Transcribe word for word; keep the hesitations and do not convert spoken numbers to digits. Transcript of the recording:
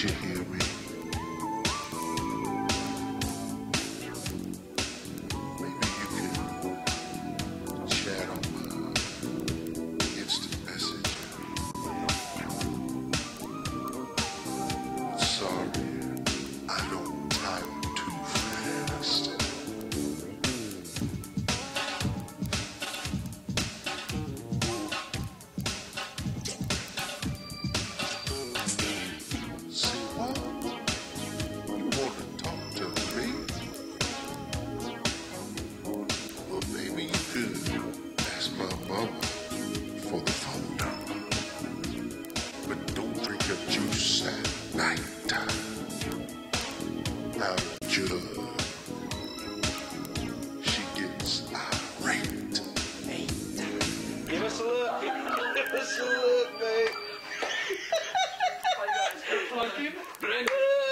you hear me? Maybe you can chat on my instant message. Sorry, I don't type too fast. See what? You want to talk to me? Well, maybe you could ask my mama for the phone number. But don't drink your juice at night time. Out of judge. She gets irate. Give us a look. Give us a look, babe. Fucking.